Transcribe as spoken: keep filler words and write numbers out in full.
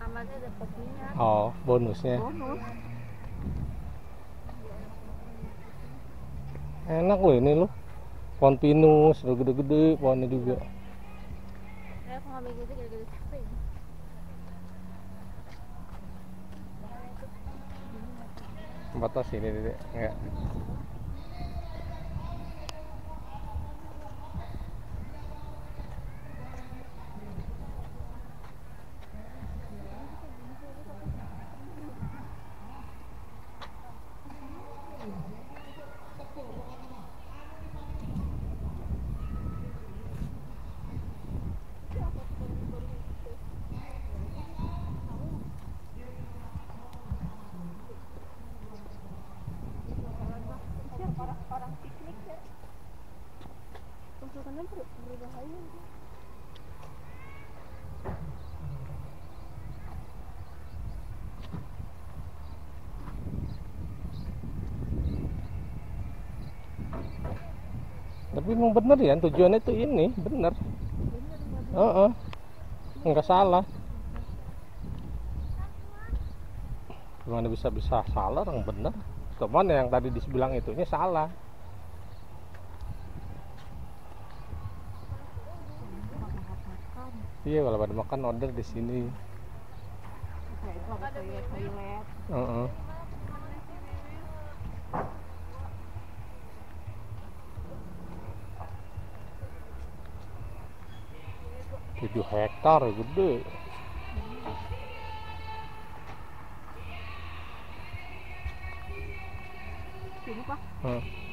Namanya ada kopinya. Oh, bonusnya. Bonus. Enak loh ini loh. Pohon pinus, udah gede-gede pohonnya juga. Eh, aku ngambil gitu gara-gara capek. Batas ini, Dede. Enggak. Orang-orang piknik ya. Untukannya berbahaya. Tapi emang bener ya tujuannya tuh ini, bener. Heeh. Enggak salah. Gimana bisa bisa salah orang bener. Cuman yang tadi dibilang itunya salah. Iya, kalau pada makan order di sini. Kayak itu ada toilet-toilet. Heeh. tujuh hektar gede. Sini, Pak. Hmm.